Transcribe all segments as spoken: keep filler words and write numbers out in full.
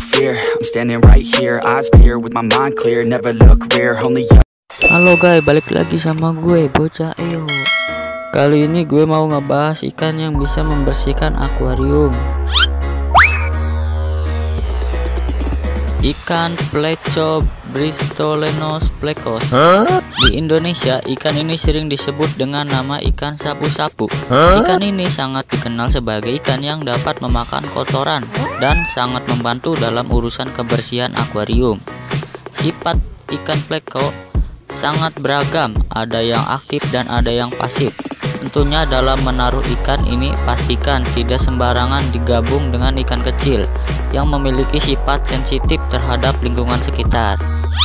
fear. I'm standing right here, eyes peer with my mind clear, never look rear, only you. Halo guys, balik lagi sama gue Bocah Eyo. Kali ini gue mau ngebahas ikan yang bisa membersihkan akuarium. Ikan Pleco Bristolenus plecos. Huh? Di Indonesia, ikan ini sering disebut dengan nama ikan sapu-sapu. Huh? Ikan ini sangat dikenal sebagai ikan yang dapat memakan kotoran dan sangat membantu dalam urusan kebersihan akuarium. Sifat ikan pleco sangat beragam, ada yang aktif dan ada yang pasif. Tentunya dalam menaruh ikan ini pastikan tidak sembarangan digabung dengan ikan kecil yang memiliki sifat sensitif terhadap lingkungan sekitar.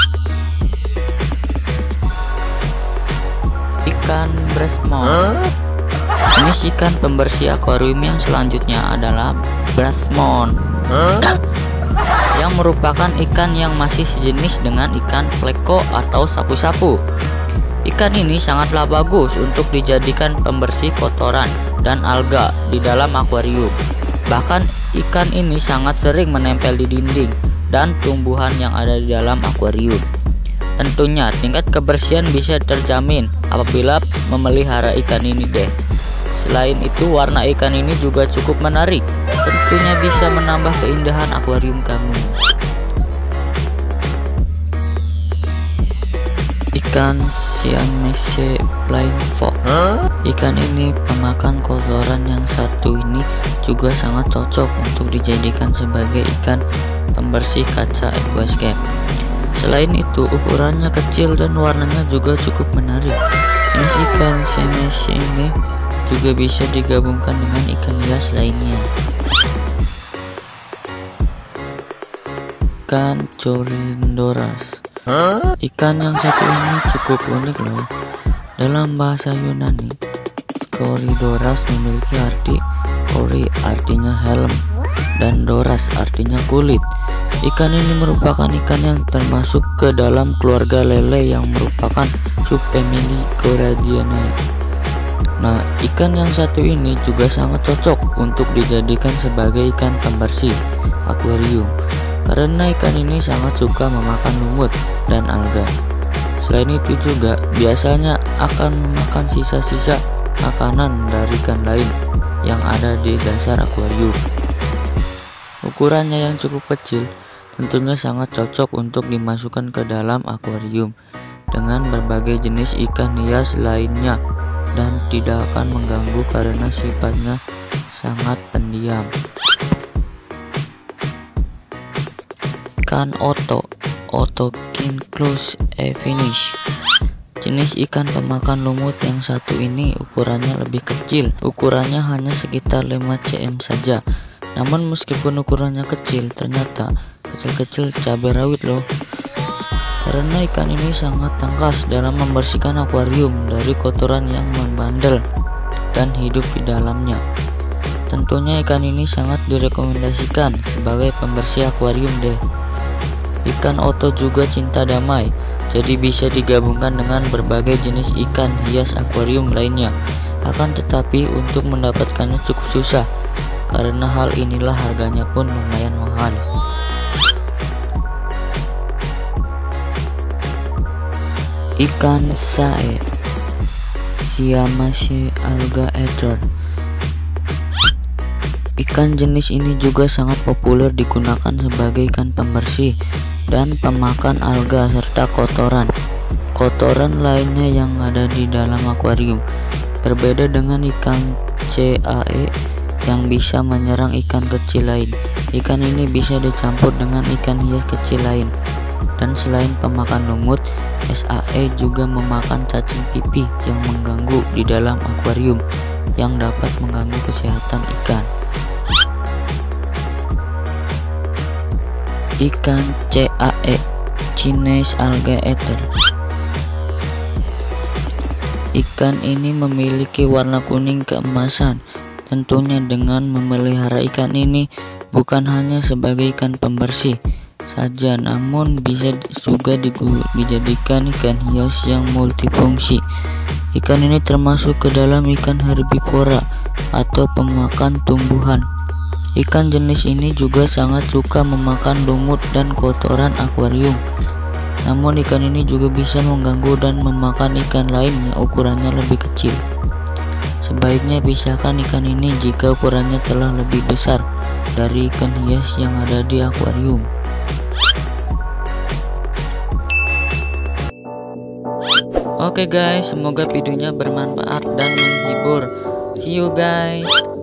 Ikan Brasmon. Huh? Jenis ikan pembersih akuarium yang selanjutnya adalah Brasmon. Huh? Yang merupakan ikan yang masih sejenis dengan ikan pleco atau sapu-sapu. Ikan ini sangatlah bagus untuk dijadikan pembersih kotoran dan alga di dalam akuarium. Bahkan ikan ini sangat sering menempel di dinding dan tumbuhan yang ada di dalam akuarium. Tentunya tingkat kebersihan bisa terjamin apabila memelihara ikan ini deh. Selain itu, warna ikan ini juga cukup menarik, tentunya bisa menambah keindahan akuarium kamu. Ikan Siamese Flying Fox. Huh? Ikan ini pemakan kotoran yang satu ini juga sangat cocok untuk dijadikan sebagai ikan pembersih kaca aquascape. Selain itu, ukurannya kecil dan warnanya juga cukup menarik. Jenis ikan Siamese ini juga bisa digabungkan dengan ikan hias lainnya. Ikan Corydoras. Huh? Ikan yang satu ini cukup unik loh. Dalam bahasa Yunani, Corydoras memiliki arti Cory artinya helm dan doras artinya kulit. Ikan ini merupakan ikan yang termasuk ke dalam keluarga lele yang merupakan subfamili Corallidae. Nah, ikan yang satu ini juga sangat cocok untuk dijadikan sebagai ikan pembersih akuarium karena ikan ini sangat suka memakan lumut dan alga. Selain itu juga biasanya akan memakan sisa-sisa makanan dari ikan lain yang ada di dasar akuarium. Ukurannya yang cukup kecil tentunya sangat cocok untuk dimasukkan ke dalam akuarium dengan berbagai jenis ikan hias lainnya dan tidak akan mengganggu karena sifatnya sangat pendiam. Ikan Otto Otocinclus evinus. Jenis ikan pemakan lumut yang satu ini ukurannya lebih kecil, ukurannya hanya sekitar lima centimeter saja. Namun meskipun ukurannya kecil, ternyata kecil-kecil cabai rawit loh. Karena ikan ini sangat tangkas dalam membersihkan akuarium dari kotoran yang membandel dan hidup di dalamnya. Tentunya ikan ini sangat direkomendasikan sebagai pembersih akuarium deh. Ikan Otto juga cinta damai, jadi bisa digabungkan dengan berbagai jenis ikan hias akuarium lainnya. Akan tetapi untuk mendapatkannya cukup susah, karena hal inilah harganya pun lumayan mahal. Ikan Sae Siamese alligator. Ikan jenis ini juga sangat populer digunakan sebagai ikan pembersih dan pemakan alga serta kotoran kotoran lainnya yang ada di dalam akuarium. Berbeda dengan ikan C A E yang bisa menyerang ikan kecil lain, ikan ini bisa dicampur dengan ikan hias kecil lain. Dan selain pemakan lumut, S A E juga memakan cacing pipih yang mengganggu di dalam akuarium yang dapat mengganggu kesehatan ikan. Ikan C A E Chinese alligator. Ikan ini memiliki warna kuning keemasan. Tentunya dengan memelihara ikan ini bukan hanya sebagai ikan pembersih saja, namun bisa juga dijadikan ikan hias yang multifungsi. Ikan ini termasuk ke dalam ikan herbivora atau pemakan tumbuhan Ikan jenis ini juga sangat suka memakan lumut dan kotoran akuarium. Namun ikan ini juga bisa mengganggu dan memakan ikan lain yang ukurannya lebih kecil. Sebaiknya pisahkan ikan ini jika ukurannya telah lebih besar dari ikan hias yang ada di akuarium. Oke guys, semoga videonya bermanfaat dan menghibur. See you guys.